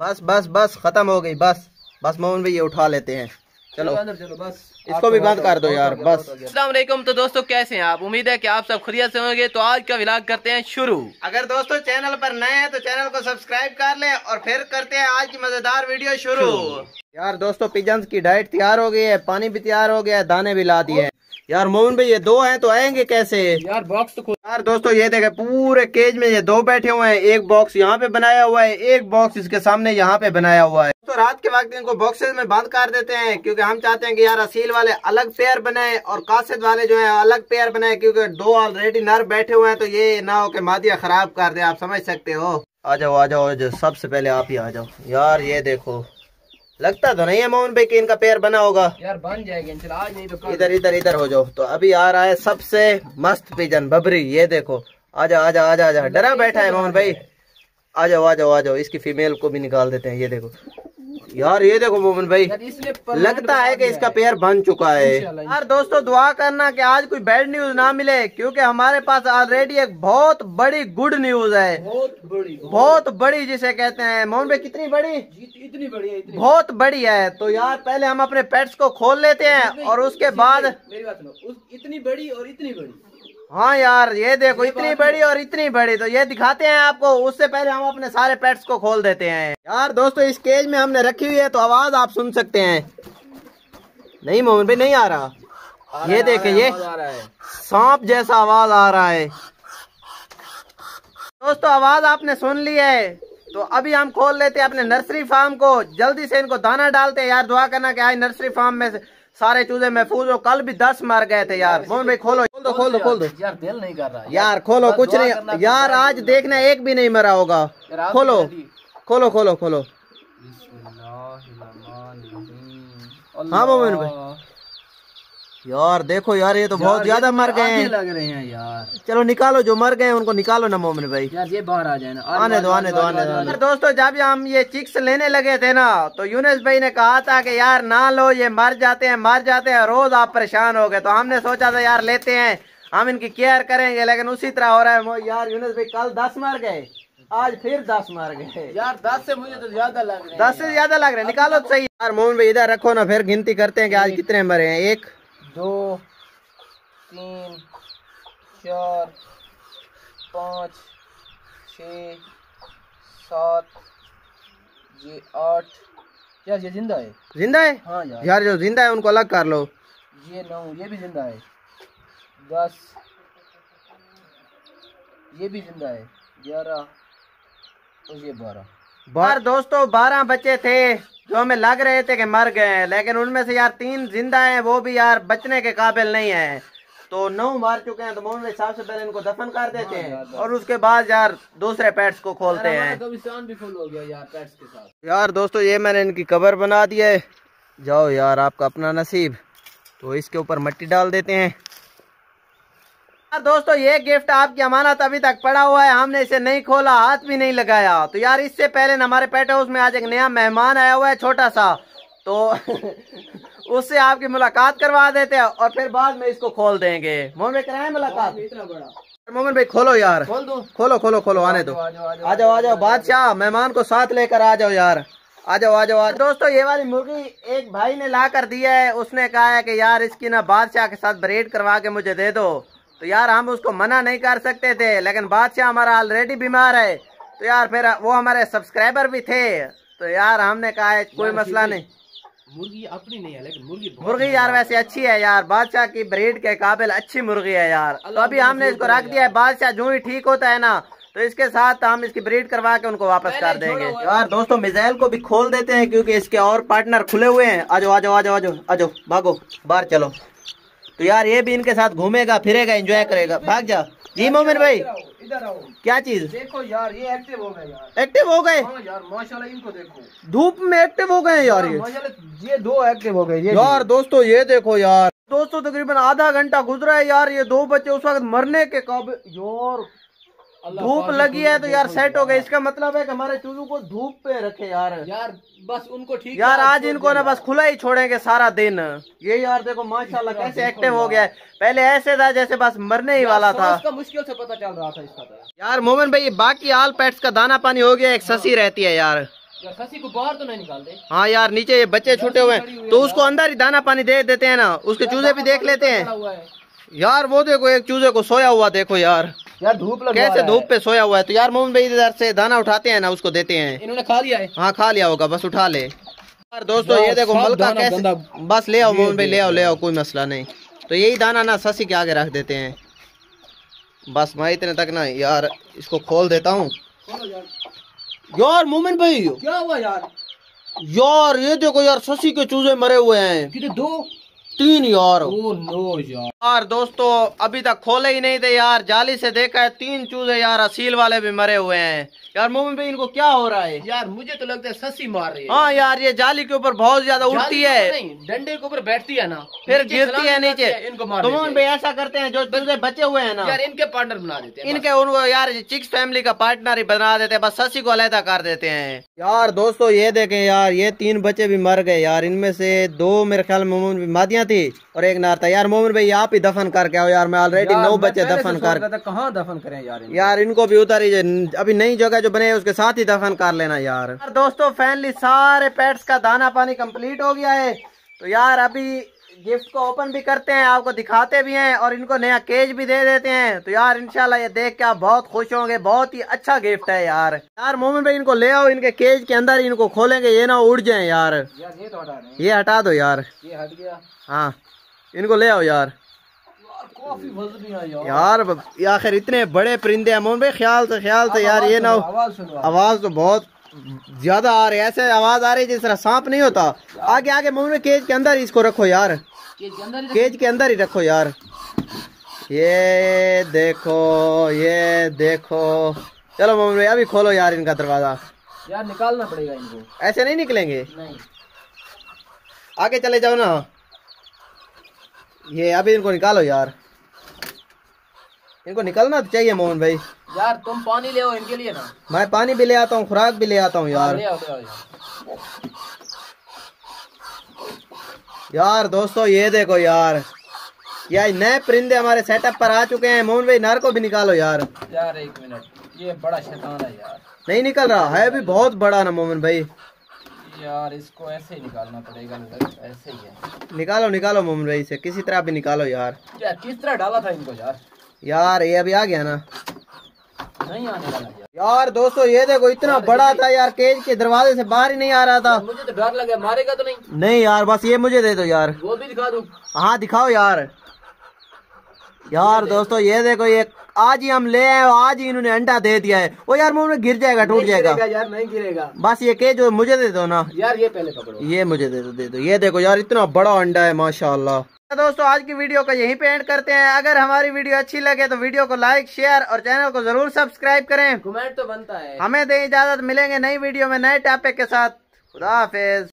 बस बस बस खत्म हो गई। बस बस मोहन भाई ये उठा लेते हैं। चलो चलो बस इसको भी बंद कर दो यार बस। अस्सलाम वालेकुम। तो दोस्तों कैसे हैं आप? उम्मीद है कि आप सब खैरियत से होंगे। तो आज का व्लॉग करते हैं शुरू। अगर दोस्तों चैनल पर नए हैं तो चैनल को सब्सक्राइब कर लें और फिर करते हैं आज की मजेदार वीडियो शुरू। यार दोस्तों पिजन्स की डाइट तैयार हो गई है, पानी भी तैयार हो गया है, दाने भी ला दिए हैं। यार मोहन भाई ये दो हैं तो आएंगे कैसे? यार बॉक्स तो यार दोस्तों ये देखे पूरे केज में ये दो बैठे हुए हैं। एक बॉक्स यहाँ पे बनाया हुआ है, एक बॉक्स इसके सामने यहाँ पे बनाया हुआ है। तो रात के वक्त इनको बॉक्सेस में बंद कर देते हैं क्योंकि हम चाहते हैं कि यार असील वाले अलग पेयर बनाए और कासिद वाले जो है अलग पेयर बनाए, क्योंकि दो ऑलरेडी नर बैठे हुए हैं तो ये ना हो कि मादिया खराब कर दे। आप समझ सकते हो। आ जाओ आ जाओ, सबसे पहले आप ही आ जाओ। यार ये देखो, लगता तो नहीं है मोहन भाई कि इनका पेयर बना होगा। यार बन जाएगा आज नहीं तो इधर इधर इधर हो जाओ। तो अभी आ रहा है सबसे मस्त पिजन बबरी। ये देखो, आजा आजा आजा आजा, डरा बैठा है मोहन भाई। आ जाओ आ जाओ आ जाओ, इसकी फीमेल को भी निकाल देते हैं। ये देखो यार, ये देखो मोहन भाई, लगता है कि इसका पेयर बन चुका है। यार दोस्तों दुआ करना कि आज कोई बैड न्यूज ना मिले, क्योंकि हमारे पास ऑलरेडी एक बहुत बड़ी गुड न्यूज है। बहुत बड़ी जिसे कहते हैं। मोहन भाई कितनी बड़ी? इतनी बड़ी है, बहुत बड़ी है। तो यार पहले हम अपने पेट्स को खोल लेते हैं और उसके बाद मेरी बात सुनो, इतनी बड़ी और इतनी बड़ी। हाँ यार ये देखो, इतनी बड़ी और इतनी बड़ी। तो ये दिखाते हैं आपको, उससे पहले हम अपने सारे पेट्स को खोल देते हैं। यार दोस्तों इस केज में हमने रखी हुई है तो आवाज आप सुन सकते हैं। नहीं मोहन भाई नहीं आ रहा। ये देखे, ये सांप जैसा आवाज आ रहा है। दोस्तों आवाज आपने सुन ली है, तो अभी हम खोल लेते हैं अपने नर्सरी फार्म को। जल्दी से इनको दाना डालते हैं। यार दुआ करना कि आज नर्सरी फार्म में सारे चूजे महफूज हो। कल भी 10 मर गए थे यार। मोहन भाई खोलो खोल दो खोल दो खोल दो। यार दिल नहीं कर रहा यार खोलो, कुछ नहीं यार, आज देखना एक भी नहीं मरा होगा। खोलो खोलो खोलो खोलो। हाँ मोहन भाई यार देखो यार, ये तो बहुत ज्यादा मर गए हैं। लग रहे हैं यार। चलो निकालो, जो मर गए हैं उनको निकालो ना मोमिन भाई। यार ये बाहर आ जाए ना। आने दो आने दो आने दो। दोस्तों जब हम ये चिक्स लेने लगे थे ना, तो यूनुस भाई ने कहा था कि यार ना लो, ये मर जाते हैं, रोज आप परेशान हो गए। तो हमने सोचा था यार लेते हैं, हम इनकी केयर करेंगे। लेकिन उसी तरह हो रहा है यार। यूनुस भाई कल 10 मर गए, आज फिर 10 मर गए। यार 10 से मुझे तो ज्यादा लग रहे हैं। 10 से ज्यादा लग रहे हैं। निकालो तो सही। यार मोमिन भाई इधर रखो ना, फिर गिनती करते हैं कि आज कितने मरे हैं। 1 2 3 4 5 6 7 ये 8। यार ये जिंदा है। जिंदा है? हाँ यार। यार जो जिंदा है उनको अलग कर लो। ये 9, ये भी जिंदा है। 10 ये भी जिंदा है। 11 और ये 12। यार दोस्तों 12 बच्चे थे जो हमें लग रहे थे कि मर गए हैं, लेकिन उनमें से यार 3 जिंदा हैं, वो भी यार बचने के काबिल नहीं है। तो 9 मार चुके हैं। तो मोहन भाई सबसे पहले इनको दफन कर देते हैं और उसके बाद यार दूसरे पेट्स को खोलते हैं। तो निशान भी फुल हो गया यार पेट्स के साथ। यार दोस्तों ये मैंने इनकी कबर बना दी है। जाओ यार आपका अपना नसीब। तो इसके ऊपर मिट्टी डाल देते हैं। यार दोस्तों ये गिफ्ट आपकी अमानत अभी तक पड़ा हुआ है, हमने इसे नहीं खोला, हाथ भी नहीं लगाया। तो यार इससे पहले हमारे पेट हाउस में आज एक नया मेहमान आया हुआ है, छोटा सा। तो उससे आपकी मुलाकात करवा देते हैं और फिर बाद में इसको खोल देंगे। मोहन भाई कराए मुलाकात? इतना बड़ा मोहन भाई खोलो यार, खोल दो। खोलो खोलो खोलो, आने दो। आ जाओ आ जाओ बादशाह, मेहमान को साथ लेकर आ जाओ यार। आ जाओ आ जाओ आ। दोस्तों ये वाली मुर्गी एक भाई ने ला कर दिया है। उसने कहा है कि यार इसकी ना बादशाह के साथ ब्रीड करवा के मुझे दे दो। तो यार हम उसको मना नहीं कर सकते थे, लेकिन बादशाह हमारा ऑलरेडी बीमार है। तो यार फिर वो हमारे सब्सक्राइबर भी थे, तो यार हमने कहा है कोई मसला नहीं। मुर्गी अपनी नहीं है, लेकिन मुर्गी यार वैसे अच्छी है यार, बादशाह की ब्रीड के काबिल अच्छी मुर्गी है यार। तो अभी हमने इसको रख दिया है। बादशाह जो ही ठीक होता है ना, तो इसके साथ हम इसकी ब्रीड करवा के उनको वापस कर देंगे। यार दोस्तों मिसाइल को भी खोल देते हैं क्योंकि इसके और पार्टनर खुले हुए हैं। आ जाओ आ जाओ आ जाओ आ जाओ आ जाओ, भागो बाहर चलो। तो यार ये भी इनके साथ घूमेगा फिरेगा, एंजॉय करेगा। भाग जा जी मोमिन भाई। इधर आओ। क्या चीज? देखो यार ये एक्टिव हो गए यार। एक्टिव हो गए? हाँ यार माशाल्लाह, इनको देखो धूप में एक्टिव हो गए यार। ये 2 एक्टिव हो गए यार दोस्तों ये देखो यार। दोस्तों तकरीबन आधा घंटा गुजरा है यार, ये 2 बच्चे उस वक्त मरने के काबिल। यार धूप लगी है तो यार सेट हो गए। इसका मतलब है कि हमारे चूजों को धूप पे रखे यार। यार बस उनको ठीक यार आज इनको ना बस खुला ही छोड़ेंगे सारा दिन। ये यार देखो माशाल्लाह कैसे एक्टिव हो गया है। पहले ऐसे था जैसे बस मरने ही वाला था। इसका मुश्किल से पता चल रहा था इसका। यार मोमिन भाई बाकी आल पेट्स का दाना पानी हो गया, एक ससी रहती है यार। खसी को बाहर तो नहीं निकालते। हाँ यार, नीचे ये बच्चे छूटे हुए हैं तो उसको अंदर ही दाना पानी दे देते हैं ना, उसके चूजे भी देख लेते हैं। यार वो देखो एक चूजे को सोया हुआ देखो यार धूप कैसे धूप पे सोया हुआ है। तो यार मोहम्मद भाई इधर से दाना उठाते हैं ना, उसको देते हैं। इन्होंने खा लिया है। हाँ खा लिया होगा, बस उठा ले। यार दोस्तों ये देखो मलका कैसे, बस ले आओ मोहम्मद भाई, ले आओ कोई मसला नहीं। तो यही दाना ना ससी के आगे रख देते हैं। बस मैं इतने तक ना यार इसको खोल देता हूँ। यार मोमिन भाई क्या हुआ यार? यार ये देखो यार ससी के चूजे मरे हुए हैं। कितने? 2 3 यार। ओ नो यार दोस्तों अभी तक खोले ही नहीं थे यार, जाली से देखा है 3 चूजे यार, असील वाले भी मरे हुए हैं। यार मोमिन भाई इनको क्या हो रहा है? यार मुझे तो लगता है ससी मार रही है। हाँ यार ये जाली के ऊपर बहुत ज्यादा उड़ती है, नहीं डंडे के ऊपर बैठती है ना, फिर गिरती है नीचे। इनको मार तो मोमिन भाई ऐसा करते हैं जो चूजे बचे हुए हैं ना यार इनके पार्टनर बना देते हैं, इनके उनको यार चिक्स फैमिली का पार्टनर ही बना देते हैं, बस ससी को अलहदा कर देते हैं। यार दोस्तों ये देखें यार, ये 3 बच्चे भी मर गए यार, इनमें से 2 मेरे ख्याल में मोमिन मादियां थी और एक नार था। यार मोमिन भाई आप ही दफन करके आओ यार, मैं ऑलरेडी 9 बच्चे दफन कर, कहाँ दफन करें यार इनको भी उतार अभी नई जगह जो बने उसके साथ ही दफन कर लेना यार। दोस्तों फाइनली सारे पेट्स का दाना पानी कंप्लीट हो गया है। तो यार अभी गिफ्ट को ओपन भी करते हैं, आपको दिखाते भी हैं और इनको नया केज भी दे देते हैं। तो यार इंशाल्लाह ये देख के आप बहुत खुश होंगे, बहुत ही अच्छा गिफ्ट है यार। यार मोमिन भाई इनको ले आओ, इनके केज के अंदर इनको खोलेंगे, ये ना उड़ जाए यार। ये तो हटा नहीं। ये हटा दो यार, ये हट गया। हाँ इनको ले आओ यार। काफी वजनी है यार आखिर इतने बड़े परिंदे हैं मोहन भाई, ख्याल से यार ये ना आवाज तो बहुत ज्यादा आ रही है, ऐसे आवाज आ रही है जिस तरह सांप नहीं होता। आगे आगे मोहन भाई केज के अंदर इसको रखो यार, केज के अंदर ही रखो यार। ये देखो चलो मोहन भाई अभी खोलो यार इनका दरवाजा। यार निकालना पड़ेगा इनको, ऐसे नहीं निकलेंगे। नहीं आगे चले जाओ ना, ये अभी इनको निकालो यार, इनको निकलना तो चाहिए मोहन भाई। यार तुम पानी ले आओ इनके लिए ना। मैं पानी भी ले आता हूँ, खुराक भी ले आता हूँ यार। ले आओ। यार दोस्तों ये देखो यार, यार नए परिंदे हमारे सेटअप पर आ चुके हैं। मोहन भाई नर को भी निकालो यार। यार 1 मिनट, ये बड़ा शैतान है यार। नहीं निकल रहा है, भी बहुत बड़ा ना मोहन भाई। यार इसको ऐसे ही निकालना पड़ेगा, ऐसे ही है। निकालो मोहन भाई से किसी तरह भी निकालो यार। यार किस तरह डाला था इनको यार? यार ये अभी आ गया ना, नहीं आने वाला यार दोस्तों ये देखो इतना बड़ा था यार, केज के दरवाजे से बाहर ही नहीं आ रहा था। मुझे तो डर लगा, मारेगा तो नहीं? नहीं यार बस ये मुझे दे दो यार। वो भी दिखा दूं? हाँ दिखाओ यार। यार दोस्तों ये देखो, ये आज ही हम ले आए, आज ही इन्होंने अंडा दे दिया है। वो यार मुंह में गिर जाएगा, टूट जाएगा यार। नहीं गिरेगा, बस ये केज मुझे दे दो ना। यार ये पहले पकड़ो, ये मुझे दे दो। ये देखो यार इतना बड़ा अंडा है माशाल्लाह। दोस्तों आज की वीडियो को यहीं पे एंड करते हैं। अगर हमारी वीडियो अच्छी लगे तो वीडियो को लाइक शेयर और चैनल को जरूर सब्सक्राइब करें। कमेंट तो बनता है। हमें दें इजाजत, मिलेंगे नई वीडियो में नए टॉपिक के साथ। खुदा हाफिज।